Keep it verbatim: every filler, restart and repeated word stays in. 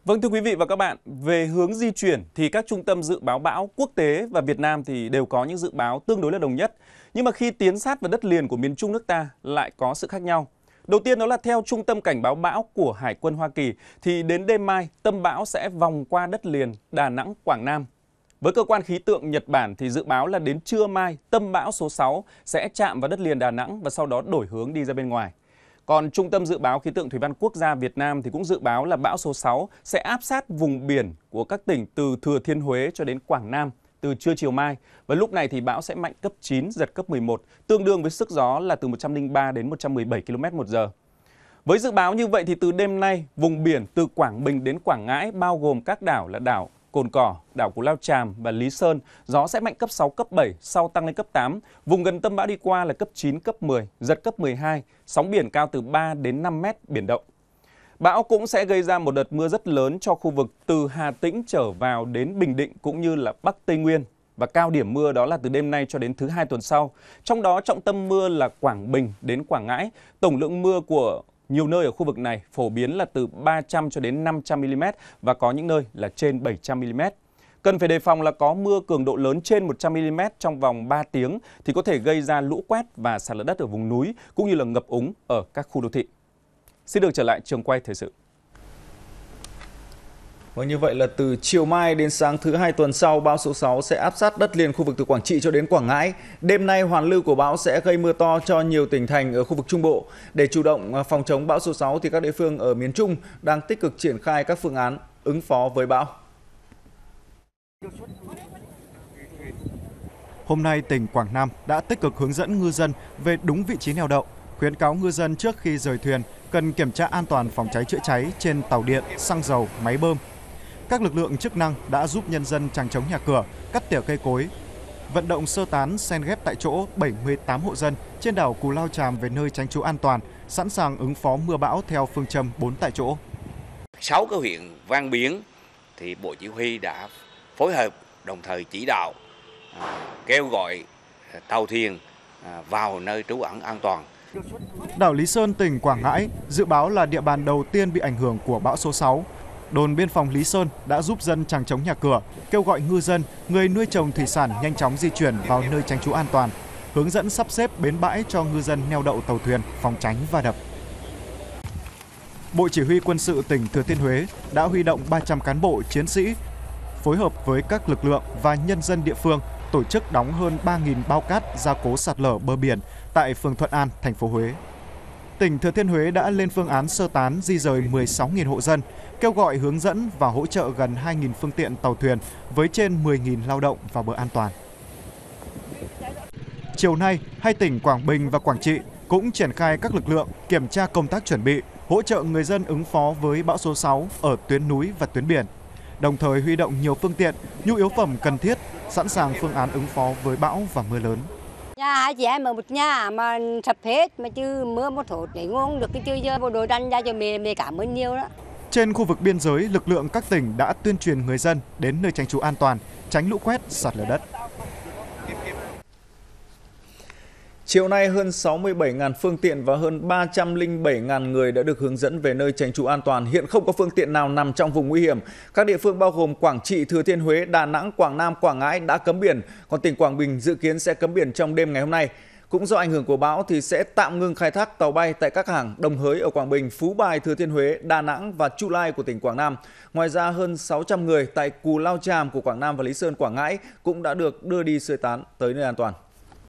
Vâng, thưa quý vị và các bạn, về hướng di chuyển thì các trung tâm dự báo bão quốc tế và Việt Nam thì đều có những dự báo tương đối là đồng nhất. Nhưng mà khi tiến sát vào đất liền của miền Trung nước ta lại có sự khác nhau. Đầu tiên đó là theo Trung tâm Cảnh báo bão của Hải quân Hoa Kỳ thì đến đêm mai tâm bão sẽ vòng qua đất liền Đà Nẵng, Quảng Nam. Với cơ quan khí tượng Nhật Bản thì dự báo là đến trưa mai tâm bão số sáu sẽ chạm vào đất liền Đà Nẵng và sau đó đổi hướng đi ra bên ngoài. Còn Trung tâm Dự báo Khí tượng Thủy văn Quốc gia Việt Nam thì cũng dự báo là bão số sáu sẽ áp sát vùng biển của các tỉnh từ Thừa Thiên Huế cho đến Quảng Nam từ trưa chiều mai. Và lúc này thì bão sẽ mạnh cấp chín, giật cấp mười một, tương đương với sức gió là từ một trăm lẻ ba đến một trăm mười bảy ki lô mét một giờ. Với dự báo như vậy thì từ đêm nay, vùng biển từ Quảng Bình đến Quảng Ngãi bao gồm các đảo là đảo Cồn Cỏ, đảo Cù Lao Chàm và Lý Sơn, gió sẽ mạnh cấp sáu, cấp bảy, sau tăng lên cấp tám. Vùng gần tâm bão đi qua là cấp chín, cấp mười, giật cấp mười hai, sóng biển cao từ ba đến năm mét, biển động. Bão cũng sẽ gây ra một đợt mưa rất lớn cho khu vực từ Hà Tĩnh trở vào đến Bình Định cũng như là Bắc Tây Nguyên. Và cao điểm mưa đó là từ đêm nay cho đến thứ hai tuần sau. Trong đó trọng tâm mưa là Quảng Bình đến Quảng Ngãi. Tổng lượng mưa của nhiều nơi ở khu vực này phổ biến là từ ba trăm cho đến năm trăm mi li mét và có những nơi là trên bảy trăm mi li mét. Cần phải đề phòng là có mưa cường độ lớn trên một trăm mi li mét trong vòng ba tiếng thì có thể gây ra lũ quét và sạt lở đất ở vùng núi cũng như là ngập úng ở các khu đô thị. Xin được trở lại trường quay thời sự. Vâng, như vậy là từ chiều mai đến sáng thứ hai tuần sau, bão số sáu sẽ áp sát đất liền khu vực từ Quảng Trị cho đến Quảng Ngãi. Đêm nay, hoàn lưu của bão sẽ gây mưa to cho nhiều tỉnh thành ở khu vực Trung Bộ. Để chủ động phòng chống bão số sáu thì các địa phương ở miền Trung đang tích cực triển khai các phương án ứng phó với bão. Hôm nay, tỉnh Quảng Nam đã tích cực hướng dẫn ngư dân về đúng vị trí neo đậu, khuyến cáo ngư dân trước khi rời thuyền cần kiểm tra an toàn phòng cháy chữa cháy trên tàu điện, xăng dầu, máy bơm. Các lực lượng chức năng đã giúp nhân dân chằng chống nhà cửa, cắt tỉa cây cối, vận động sơ tán xen ghép tại chỗ bảy mươi tám hộ dân trên đảo Cù Lao Chàm về nơi tránh trú an toàn, sẵn sàng ứng phó mưa bão theo phương châm bốn tại chỗ. Sáu cái huyện ven biển thì Bộ Chỉ huy đã phối hợp đồng thời chỉ đạo à, kêu gọi tàu thuyền à, vào nơi trú ẩn an toàn. Đảo Lý Sơn, tỉnh Quảng Ngãi dự báo là địa bàn đầu tiên bị ảnh hưởng của bão số sáu. Đồn biên phòng Lý Sơn đã giúp dân chằng chống nhà cửa, kêu gọi ngư dân, người nuôi trồng thủy sản nhanh chóng di chuyển vào nơi tránh trú an toàn, hướng dẫn sắp xếp bến bãi cho ngư dân neo đậu tàu thuyền, phòng tránh va đập. Bộ Chỉ huy Quân sự tỉnh Thừa Thiên Huế đã huy động ba trăm cán bộ, chiến sĩ, phối hợp với các lực lượng và nhân dân địa phương tổ chức đóng hơn ba nghìn bao cát gia cố sạt lở bờ biển tại phường Thuận An, thành phố Huế. Tỉnh Thừa Thiên Huế đã lên phương án sơ tán di rời mười sáu nghìn hộ dân, kêu gọi hướng dẫn và hỗ trợ gần hai nghìn phương tiện tàu thuyền với trên mười nghìn lao động vào bờ an toàn. Chiều nay, hai tỉnh Quảng Bình và Quảng Trị cũng triển khai các lực lượng kiểm tra công tác chuẩn bị, hỗ trợ người dân ứng phó với bão số sáu ở tuyến núi và tuyến biển, đồng thời huy động nhiều phương tiện, nhu yếu phẩm cần thiết, sẵn sàng phương án ứng phó với bão và mưa lớn. Nhà hai chị em ở một nhà mà sập hết mà chứ mưa một thốt để ngon được cái chơi giờ bộ đội đánh ra cho mẹ mẹ cảm ơn nhiều đó. Trên khu vực biên giới, lực lượng các tỉnh đã tuyên truyền người dân đến nơi tránh trú an toàn, tránh lũ quét, sạt lở đất. Chiều nay, hơn sáu mươi bảy nghìn phương tiện và hơn ba trăm lẻ bảy nghìn người đã được hướng dẫn về nơi tránh trú an toàn. Hiện không có phương tiện nào nằm trong vùng nguy hiểm. Các địa phương bao gồm Quảng Trị, Thừa Thiên Huế, Đà Nẵng, Quảng Nam, Quảng Ngãi đã cấm biển. Còn tỉnh Quảng Bình dự kiến sẽ cấm biển trong đêm ngày hôm nay. Cũng do ảnh hưởng của bão thì sẽ tạm ngưng khai thác tàu bay tại các cảng Đồng Hới ở Quảng Bình, Phú Bài, Thừa Thiên Huế, Đà Nẵng và Chu Lai của tỉnh Quảng Nam. Ngoài ra, hơn sáu trăm người tại Cù Lao Chàm của Quảng Nam và Lý Sơn, Quảng Ngãi cũng đã được đưa đi sơ tán tới nơi an toàn.